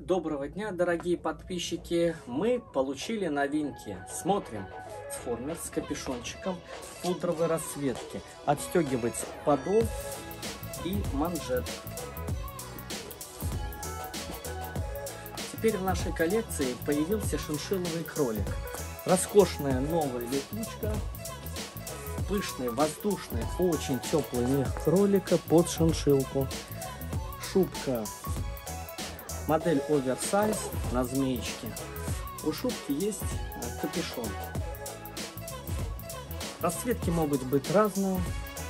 Доброго дня, дорогие подписчики! Мы получили новинки. Смотрим. Трансформер с капюшончиком пудровой расцветки. Отстегивается подол и манжет. Теперь в нашей коллекции появился шиншилловый кролик. Роскошная новая летучка. Пышный, воздушный, очень теплый мех кролика под шиншиллку. Шубка. Модель оверсайз на змеечке. У шубки есть капюшон. Расцветки могут быть разные.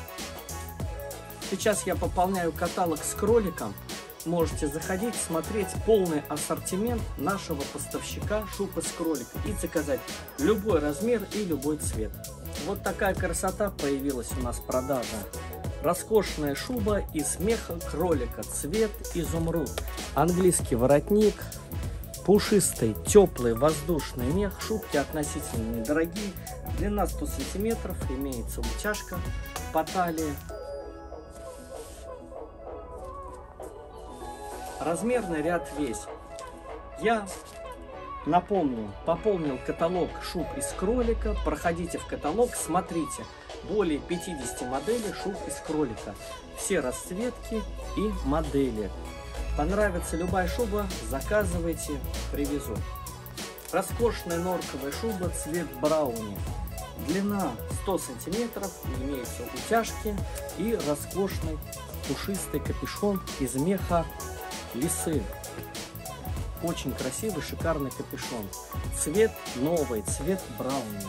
Сейчас я пополняю каталог с кроликом. Можете заходить, смотреть полный ассортимент нашего поставщика шуб из кролика и заказать любой размер и любой цвет. Вот такая красота появилась у нас в продаже. Роскошная шуба из меха кролика, цвет изумруд. Английский воротник, пушистый, теплый, воздушный мех. Шубки относительно недорогие. Длина 100 сантиметров, имеется утяжка по талии. Размерный ряд весь. Я напомню, пополнил каталог шуб из кролика. Проходите в каталог, смотрите. Более 50 моделей шуб из кролика. Все расцветки и модели. Понравится любая шуба, заказывайте, привезу. Роскошная норковая шуба, цвет брауни. Длина 100 сантиметров, имеются утяжки и роскошный пушистый капюшон из меха лисы. Очень красивый, шикарный капюшон. Цвет новый, цвет брауни.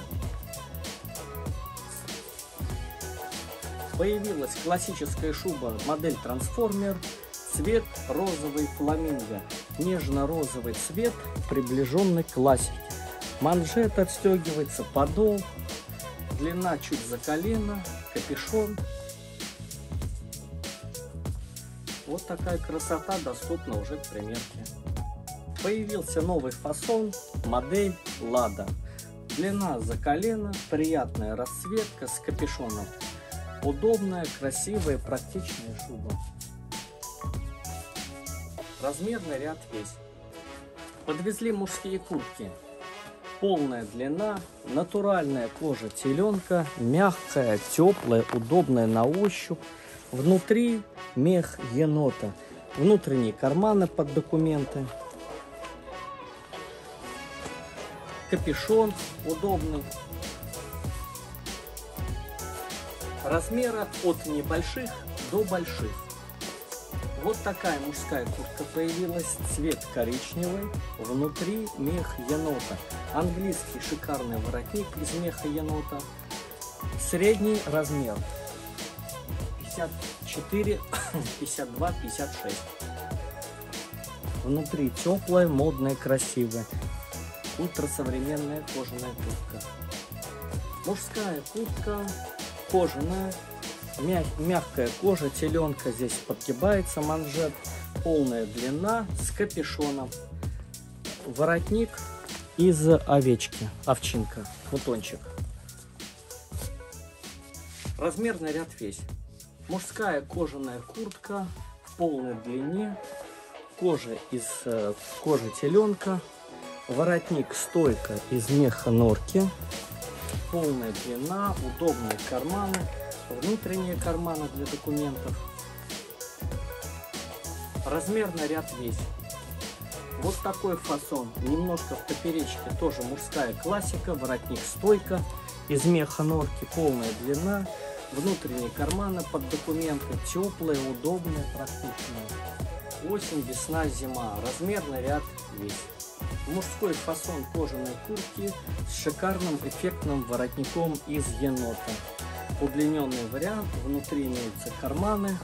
Появилась классическая шуба, модель трансформер. Цвет розовый фламинго. Нежно-розовый цвет, приближенный к классике. Манжет отстегивается, подол. Длина чуть за колено, капюшон. Вот такая красота доступна уже к примерке. Появился новый фасон, модель Лада. Длина за колено, приятная расцветка с капюшоном. Удобная, красивая, практичная шуба. Размерный ряд весь. Подвезли мужские куртки. Полная длина, натуральная кожа теленка, мягкая, теплая, удобная на ощупь. Внутри мех енота. Внутренние карманы под документы. Капюшон удобный. Размера от небольших до больших. Вот такая мужская куртка появилась. Цвет коричневый. Внутри мех енота. Английский шикарный воротник из меха енота. Средний размер. 54, 52, 56. Внутри теплая, модная, красивая. Ультрасовременная кожаная куртка. Мужская куртка кожаная. Мягкая кожа, теленка здесь подгибается, манжет. Полная длина с капюшоном. Воротник из овечки, овчинка, футончик. Размерный ряд весь. Мужская кожаная куртка в полной длине. Кожа из кожи теленка. Воротник стойка из меха норки. Полная длина, удобные карманы. Внутренние карманы для документов. Размерный ряд весь. Вот такой фасон. Немножко в поперечке. Тоже мужская классика. Воротник стойка. Из меха норки. Полная длина. Внутренние карманы под документы. Теплые, удобные, практичные. Осень, весна, зима. Размерный ряд весь. Мужской фасон кожаной куртки с шикарным эффектным воротником из енота. Удлиненный вариант, внутри имеются карманы.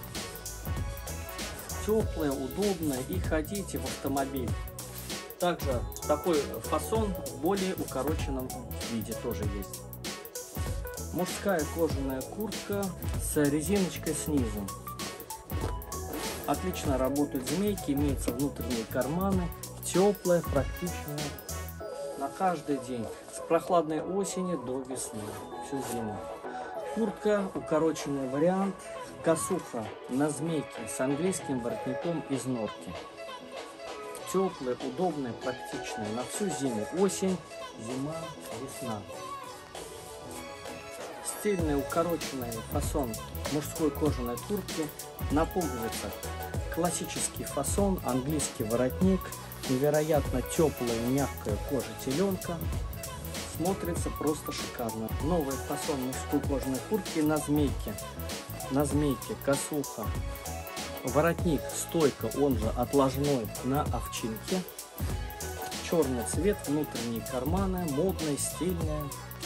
Теплое, удобное и ходите в автомобиль. Также такой фасон в более укороченном виде тоже есть. Мужская кожаная куртка с резиночкой снизу. Отлично работают змейки, имеются внутренние карманы. Теплая, практичная. На каждый день. С прохладной осени до весны. Всю зиму. Куртка, укороченный вариант, косуха на змейке с английским воротником из норки. теплые, удобные, практичные на всю зиму. Осень, зима, весна. Стильный укороченный фасон мужской кожаной куртки на пуговицах. Классический фасон, английский воротник, невероятно теплая и мягкая кожа теленка. Смотрится просто шикарно. Новый фасон мужской кожаной куртки на змейке. На змейке косуха. Воротник стойка, он же отложной, на овчинке. Черный цвет, внутренние карманы, модные, стильные.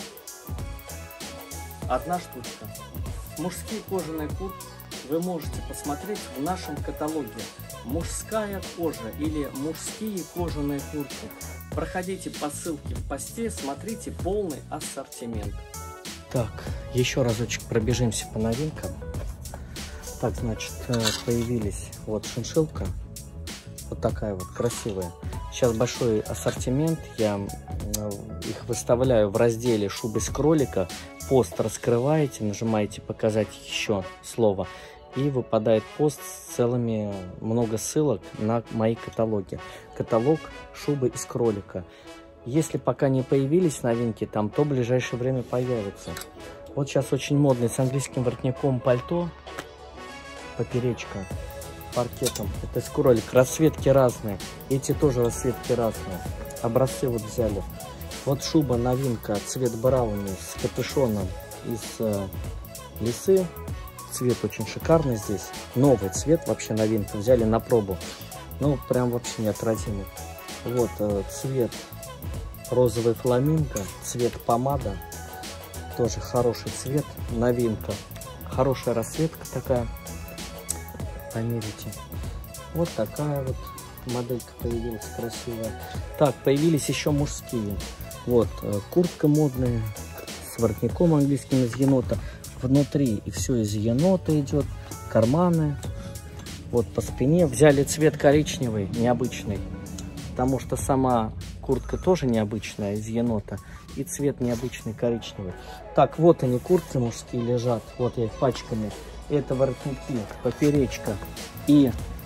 Одна штучка. Мужские кожаные куртки вы можете посмотреть в нашем каталоге. Мужская кожа или мужские кожаные куртки. Проходите по ссылке в посте, смотрите полный ассортимент. Так, еще разочек пробежимся по новинкам. Так, значит, появились вот шиншилка. Вот такая вот красивая. Сейчас большой ассортимент. Я их выставляю в разделе «Шубы с кролика». Пост раскрываете, нажимаете «Показать еще» слово. И выпадает пост с целыми много ссылок на мои каталоги. Каталог «Шубы из кролика». Если пока не появились новинки там, то в ближайшее время появятся. Вот сейчас очень модный с английским воротником пальто. Поперечка паркетом. Это из кролик. Расцветки разные. Эти тоже расцветки разные. Образцы вот взяли. Вот шуба новинка. Цвет брауни с капюшоном из лисы. Цвет очень шикарный здесь. Новый цвет, вообще новинка. Взяли на пробу. Ну, прям вообще неотразимый. Вот цвет розовый фламинго. Цвет помада. Тоже хороший цвет. Новинка. Хорошая расцветка такая. Померите. Вот такая вот моделька появилась красивая. Так, появились еще мужские. Вот куртка модная с воротником английским из енота. Внутри и все из енота идет. Карманы. Вот по спине. Взяли цвет коричневый, необычный. Потому что сама куртка тоже необычная, из енота. И цвет необычный, коричневый. Так, вот они, куртки мужские лежат. Вот я их пачками. Это воротники, поперечка и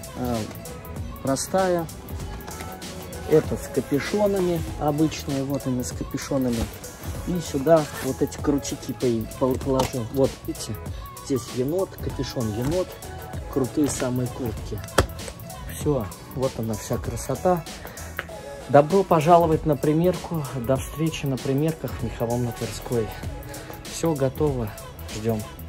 простая. Это с капюшонами обычные. Вот они с капюшонами. И сюда вот эти крутики положил. Вот видите, здесь енот, капюшон енот. Крутые самые куртки. Все, вот она вся красота. Добро пожаловать на примерку. До встречи на примерках в Меховом на Тверской. Все готово. Ждем.